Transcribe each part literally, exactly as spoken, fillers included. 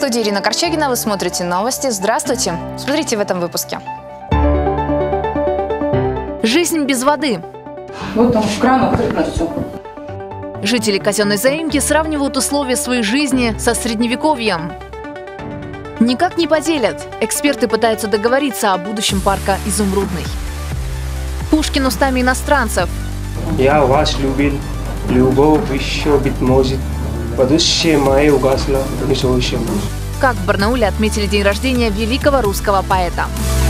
студии Ирина Корчагина, вы смотрите новости. Здравствуйте! Смотрите в этом выпуске. Жизнь без воды. Вот там кран открыт на все. Жители казенной заимки сравнивают условия своей жизни со средневековьем. Никак не поделят. Эксперты пытаются договориться о будущем парка Изумрудный. Пушкин устами иностранцев. Я вас любил, любовь еще, быть может, будущее мое угасло, не совсем. Как в Барнауле отметили день рождения великого русского поэта.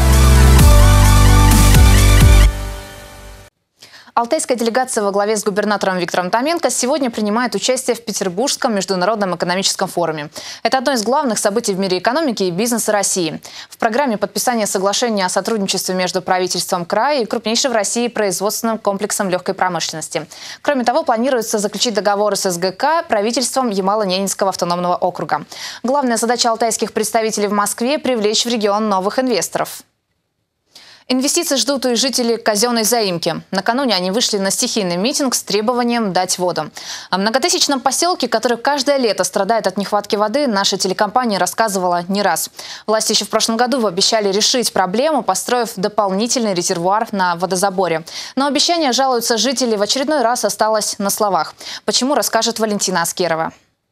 Алтайская делегация во главе с губернатором Виктором Томенко сегодня принимает участие в Петербургском международном экономическом форуме. Это одно из главных событий в мире экономики и бизнеса России. В программе подписания соглашения о сотрудничестве между правительством края и крупнейшим в России производственным комплексом легкой промышленности. Кроме того, планируется заключить договоры с СГК правительством Ямало-Ненецкого автономного округа. Главная задача алтайских представителей в Москве – привлечь в регион новых инвесторов. Инвестиции ждут и жители казенной заимки. Накануне они вышли на стихийный митинг с требованием дать воду. О многотысячном поселке, который каждое лето страдает от нехватки воды, наша телекомпания рассказывала не раз. Власти еще в прошлом году обещали решить проблему, построив дополнительный резервуар на водозаборе. Но обещание, жалуются жители, в очередной раз осталось на словах. Почему, расскажет Валентина Аскерова.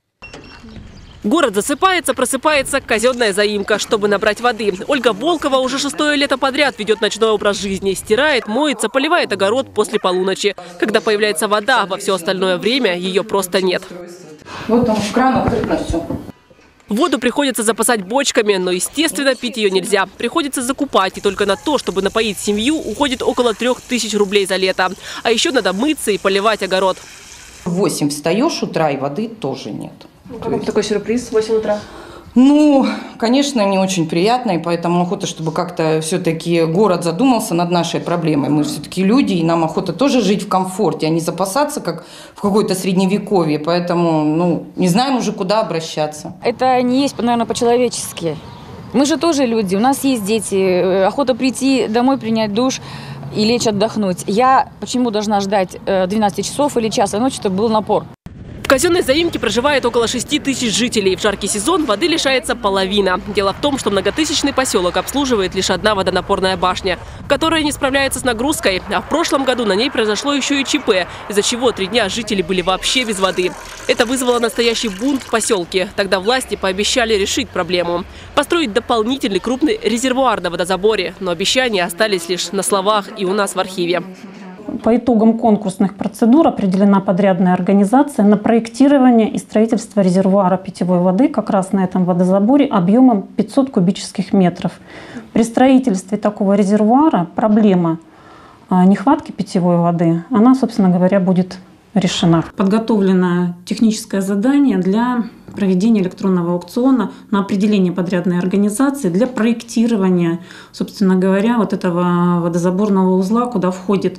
Город засыпается, просыпается казенная заимка, чтобы набрать воды. Ольга Волкова уже шестое лето подряд ведет ночной образ жизни. Стирает, моется, поливает огород после полуночи. Когда появляется вода, во все остальное время ее просто нет. Вот там кран открыт на все. Воду приходится запасать бочками, но, естественно, пить ее нельзя. Приходится закупать, и только на то, чтобы напоить семью, уходит около трех тысяч рублей за лето. А еще надо мыться и поливать огород. В восемь встаешь утра, и воды тоже нет. Как вам такой сюрприз в восемь утра? Ну, конечно, не очень приятно, и поэтому охота, чтобы как-то все-таки город задумался над нашей проблемой. Мы все-таки люди, и нам охота тоже жить в комфорте, а не запасаться, как в какое-то средневековье. Поэтому, ну, не знаем уже, куда обращаться. Это не есть, наверное, по-человечески. Мы же тоже люди, у нас есть дети, охота прийти домой, принять душ и лечь отдохнуть. Я почему должна ждать двенадцать часов или часа ночи, чтобы был напор? В казенной заимке проживает около шести тысяч жителей. В жаркий сезон воды лишается половина. Дело в том, что многотысячный поселок обслуживает лишь одна водонапорная башня, которая не справляется с нагрузкой. А в прошлом году на ней произошло еще и ЧП, из-за чего три дня жители были вообще без воды. Это вызвало настоящий бунт в поселке. Тогда власти пообещали решить проблему. Построить дополнительный крупный резервуар на водозаборе. Но обещания остались лишь на словах и у нас в архиве. По итогам конкурсных процедур определена подрядная организация на проектирование и строительство резервуара питьевой воды как раз на этом водозаборе объемом пятьсот кубических метров. При строительстве такого резервуара проблема нехватки питьевой воды, она, собственно говоря, будет решена. Подготовлено техническое задание для проведения электронного аукциона на определение подрядной организации для проектирования, собственно говоря, вот этого водозаборного узла, куда входит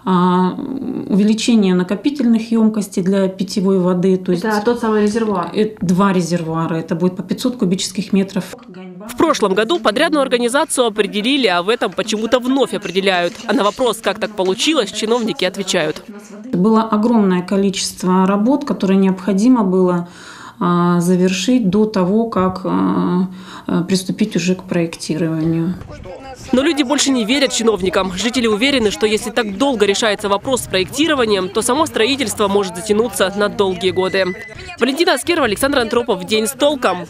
а, увеличение накопительных емкостей для питьевой воды. То есть это тот самый резервуар? Два резервуара. Это будет по пятьсот кубических метров. В прошлом году подрядную организацию определили, а в этом почему-то вновь определяют. А на вопрос, как так получилось, чиновники отвечают. Было огромное количество работ, которые необходимо было завершить до того, как приступить уже к проектированию. Но люди больше не верят чиновникам. Жители уверены, что если так долго решается вопрос с проектированием, то само строительство может затянуться на долгие годы. Валентина Аскерова, Александр Антропов. День с толком.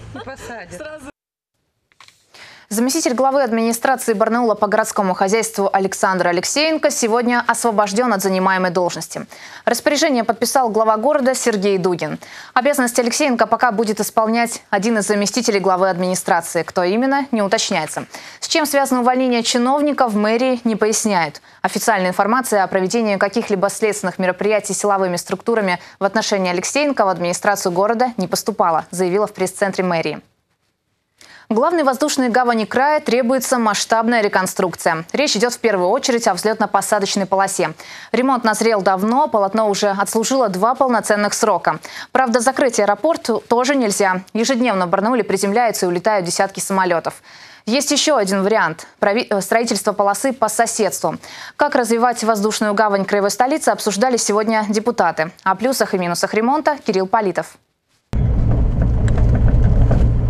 Заместитель главы администрации Барнаула по городскому хозяйству Александр Алексеенко сегодня освобожден от занимаемой должности. Распоряжение подписал глава города Сергей Дугин. Обязанности Алексеенко пока будет исполнять один из заместителей главы администрации. Кто именно, не уточняется. С чем связано увольнение чиновника, в мэрии не поясняют. Официальная информация о проведении каких-либо следственных мероприятий силовыми структурами в отношении Алексеенко в администрацию города не поступала, заявила в пресс-центре мэрии. Главной воздушной гавани края требуется масштабная реконструкция. Речь идет в первую очередь о взлетно-посадочной полосе. Ремонт назрел давно, полотно уже отслужило два полноценных срока. Правда, закрыть аэропорт тоже нельзя. Ежедневно в Барнауле приземляются и улетают десятки самолетов. Есть еще один вариант – строительство полосы по соседству. Как развивать воздушную гавань краевой столицы, обсуждали сегодня депутаты. О плюсах и минусах ремонта Кирилл Политов.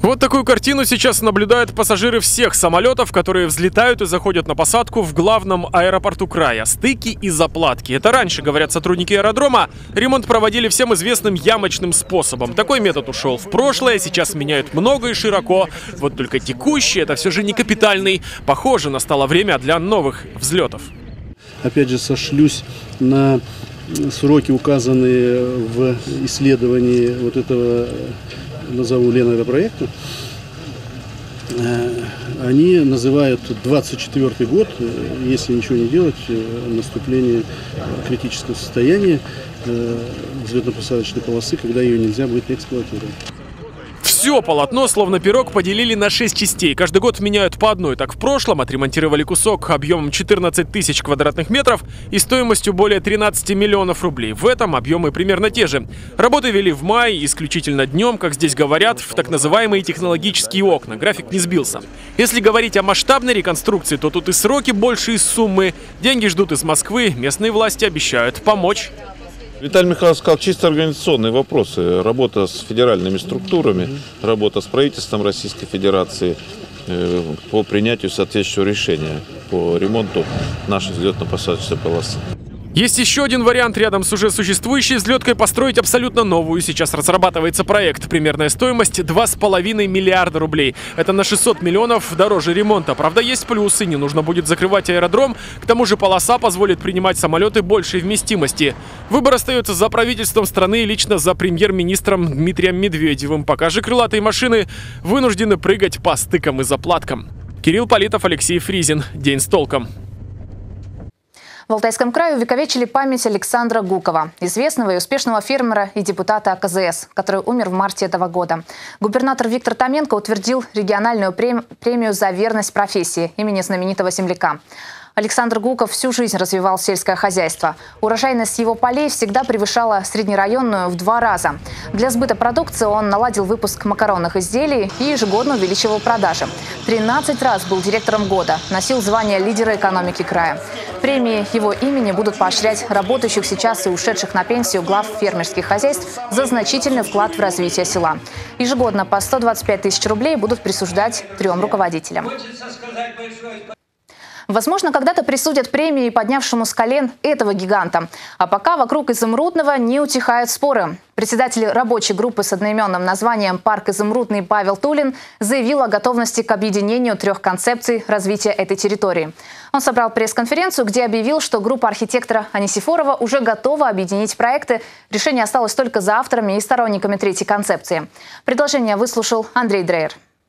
Вот такую картину сейчас наблюдают пассажиры всех самолетов, которые взлетают и заходят на посадку в главном аэропорту края. Стыки и заплатки. Это раньше, говорят сотрудники аэродрома, ремонт проводили всем известным ямочным способом. Такой метод ушел в прошлое, сейчас меняют много и широко. Вот только текущий, это все же не капитальный. Похоже, настало время для новых взлетов. Опять же, сошлюсь на сроки, указанные в исследовании вот этого, назову Ленаэро-проекта. Они называют двадцать четвёртый год, если ничего не делать, наступление критического состояния взлетно-посадочной полосы, когда ее нельзя будет эксплуатировать. Все полотно, словно пирог, поделили на шесть частей. Каждый год меняют по одной. Так в прошлом отремонтировали кусок объемом четырнадцать тысяч квадратных метров и стоимостью более тринадцати миллионов рублей. В этом объемы примерно те же. Работы вели в мае, исключительно днем, как здесь говорят, в так называемые технологические окна. График не сбился. Если говорить о масштабной реконструкции, то тут и сроки больше, и суммы. Деньги ждут из Москвы. Местные власти обещают помочь. Виталий Михайлович сказал, чисто организационные вопросы. Работа с федеральными структурами, работа с правительством Российской Федерации по принятию соответствующего решения по ремонту нашей взлетно-посадочной полосы. Есть еще один вариант рядом с уже существующей взлеткой построить абсолютно новую. Сейчас разрабатывается проект. Примерная стоимость два с половиной миллиарда рублей. Это на шестьсот миллионов дороже ремонта. Правда, есть плюсы. Не нужно будет закрывать аэродром. К тому же полоса позволит принимать самолеты большей вместимости. Выбор остается за правительством страны и лично за премьер-министром Дмитрием Медведевым. Пока же крылатые машины вынуждены прыгать по стыкам и заплаткам. Кирилл Политов, Алексей Фризин. День с толком. В Алтайском крае увековечили память Александра Гукова, известного и успешного фермера и депутата А Ка Зэ Эс, который умер в марте этого года. Губернатор Виктор Томенко утвердил региональную премию за верность профессии имени знаменитого земляка. Александр Гуков всю жизнь развивал сельское хозяйство. Урожайность его полей всегда превышала среднерайонную в два раза. Для сбыта продукции он наладил выпуск макаронных изделий и ежегодно увеличивал продажи. тринадцать раз был директором года, носил звание лидера экономики края. Премии его имени будут поощрять работающих сейчас и ушедших на пенсию глав фермерских хозяйств за значительный вклад в развитие села. Ежегодно по сто двадцать пять тысяч рублей будут присуждать трем руководителям. Возможно, когда-то присудят премии поднявшему с колен этого гиганта. А пока вокруг Изумрудного не утихают споры. Председатель рабочей группы с одноименным названием «Парк Изумрудный» Павел Тулин заявил о готовности к объединению трех концепций развития этой территории. Он собрал пресс-конференцию, где объявил, что группа архитектора Анисифорова уже готова объединить проекты. Решение осталось только за авторами и сторонниками третьей концепции. Предложение выслушал Андрей Дрейер.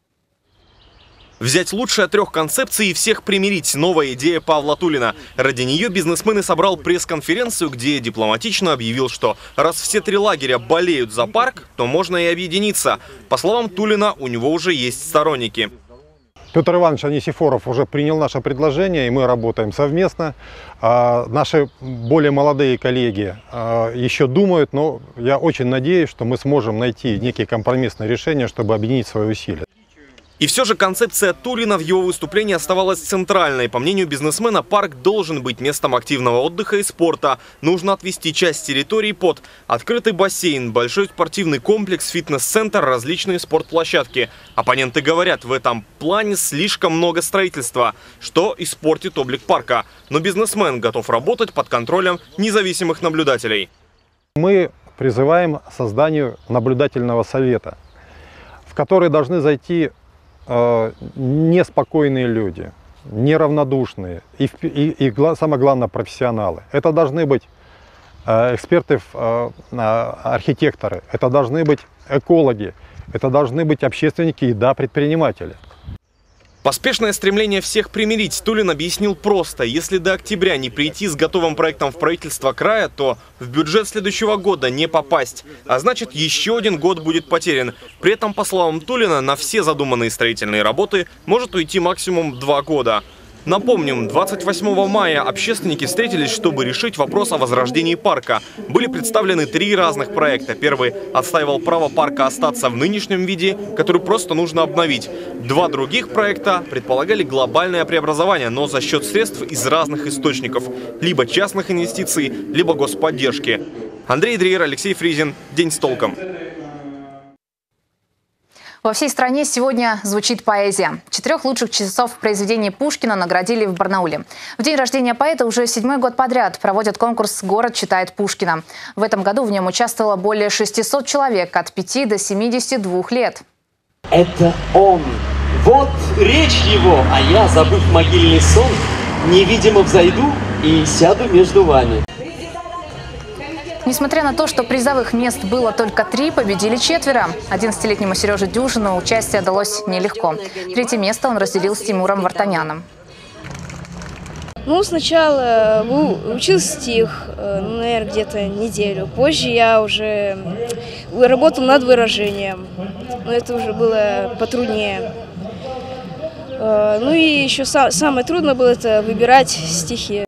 Взять лучшее от трех концепций и всех примирить – новая идея Павла Тулина. Ради нее бизнесмен и собрал пресс-конференцию, где дипломатично объявил, что раз все три лагеря болеют за парк, то можно и объединиться. По словам Тулина, у него уже есть сторонники. Петр Иванович Анисифоров уже принял наше предложение, и мы работаем совместно. А наши более молодые коллеги а, еще думают, но я очень надеюсь, что мы сможем найти некие компромиссные решения, чтобы объединить свои усилия. И все же концепция Тулина в его выступлении оставалась центральной. По мнению бизнесмена, парк должен быть местом активного отдыха и спорта. Нужно отвести часть территории под открытый бассейн, большой спортивный комплекс, фитнес-центр, различные спортплощадки. Оппоненты говорят, в этом плане слишком много строительства, что испортит облик парка. Но бизнесмен готов работать под контролем независимых наблюдателей. Мы призываем к созданию наблюдательного совета, в который должны зайти неспокойные люди, неравнодушные и, и, и самое главное, профессионалы. Это должны быть эксперты, архитекторы, это должны быть экологи, это должны быть общественники и, да, предприниматели. Поспешное стремление всех примирить Тулин объяснил просто. Если до октября не прийти с готовым проектом в правительство края, то в бюджет следующего года не попасть. А значит, еще один год будет потерян. При этом, по словам Тулина, на все задуманные строительные работы может уйти максимум два года. Напомним, двадцать восьмого мая общественники встретились, чтобы решить вопрос о возрождении парка. Были представлены три разных проекта. Первый отстаивал право парка остаться в нынешнем виде, который просто нужно обновить. Два других проекта предполагали глобальное преобразование, но за счет средств из разных источников. Либо частных инвестиций, либо господдержки. Андрей Дрейер, Алексей Фризин. День с толком. Во всей стране сегодня звучит поэзия. Четырех лучших чтецов произведений Пушкина наградили в Барнауле. В день рождения поэта уже седьмой год подряд проводят конкурс «Город читает Пушкина». В этом году в нем участвовало более шестисот человек от пяти до семидесяти двух лет. Это он. Вот речь его, а я, забыв могильный сон, невидимо взойду и сяду между вами. Несмотря на то, что призовых мест было только три, победили четверо. одиннадцатилетнему Сереже Дюжину участие далось нелегко. Третье место он разделил с Тимуром Вартаняном. Ну, сначала учил стих, ну, наверное, где-то неделю. Позже я уже работал над выражением. Но это уже было потруднее. Ну и еще самое трудное было это выбирать стихи.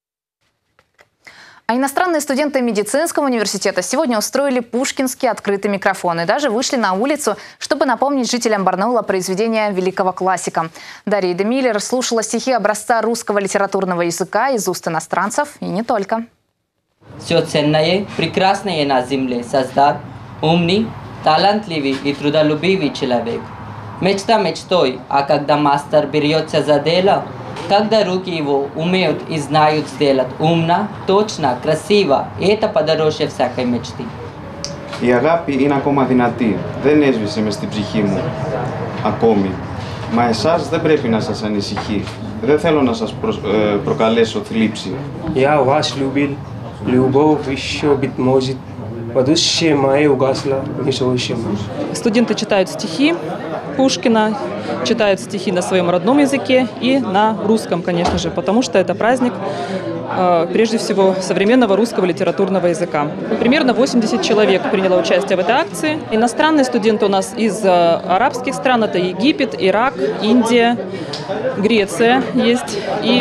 А иностранные студенты медицинского университета сегодня устроили пушкинский открытый микрофон и даже вышли на улицу, чтобы напомнить жителям Барнаула произведения великого классика. Дарья Демиллер слушала стихи образца русского литературного языка из уст иностранцев и не только. Все ценное, прекрасное на земле создал умный, талантливый и трудолюбивый человек. Мечта мечтой, а когда мастер берется за дело, когда руки его умеют и знают сделать умно, точно, красиво, это подороже всякой мечты. Η αγάπη είναι ακόμα δυνατή. Δεν έσβησε μες στην ψυχή μου ακόμη. Μα εσάς δεν πρέπει να σας ανησυχεί. Δεν θέλω να σας προ, ε, προκαλέσω θλίψη. Я вас любил, любовь еще быть может. Будущее мое угасло, не совсем. Студенты читают стихи Пушкина, читают стихи на своем родном языке и на русском, конечно же, потому что это праздник, прежде всего, современного русского литературного языка. Примерно восемьдесят человек приняло участие в этой акции. Иностранные студенты у нас из арабских стран, это Египет, Ирак, Индия, Греция есть и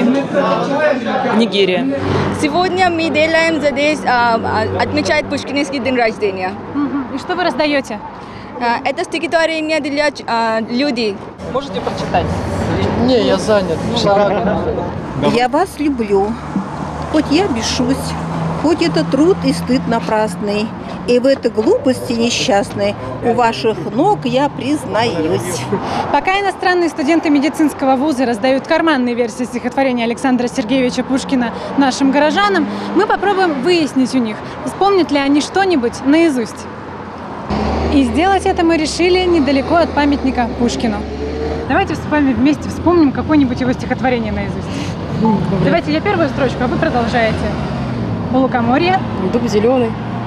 Нигерия. Сегодня мы делаем здесь, отмечает Пушкинский день рождения. И что вы раздаете? Это стихотворение для людей. Можете прочитать? Не, я занят. Я вас люблю, хоть я бешусь, хоть это труд и стыд напрасный, и в этой глупости несчастной у ваших ног я признаюсь. Пока иностранные студенты медицинского вуза раздают карманные версии стихотворения Александра Сергеевича Пушкина нашим горожанам, мы попробуем выяснить у них, вспомнят ли они что-нибудь наизусть. И сделать это мы решили недалеко от памятника Пушкину. Давайте с вами вместе вспомним какое-нибудь его стихотворение наизусть. Давайте я первую строчку, а вы продолжаете. У лукоморья. Дуб зеленый.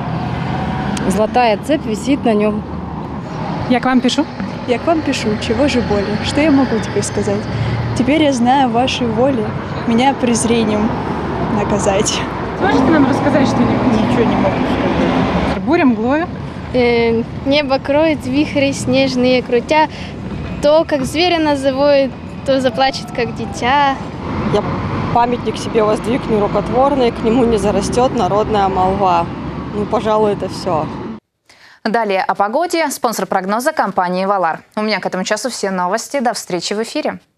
Золотая цепь висит на нем. Я к вам пишу. Я к вам пишу. Чего же более? Что я могу теперь сказать? Теперь я знаю вашей воли. Меня презрением наказать. Сможете нам рассказать что-нибудь? Ничего не могу сказать. Буря мглою. Э, небо кроет вихри снежные, крутя. То, как зверя назовут, то заплачет, как дитя. Я памятник себе воздвигну рукотворный, к нему не зарастет народная молва. Ну, пожалуй, это все. Далее о погоде. Спонсор прогноза — компания «Валар». У меня к этому часу все новости. До встречи в эфире.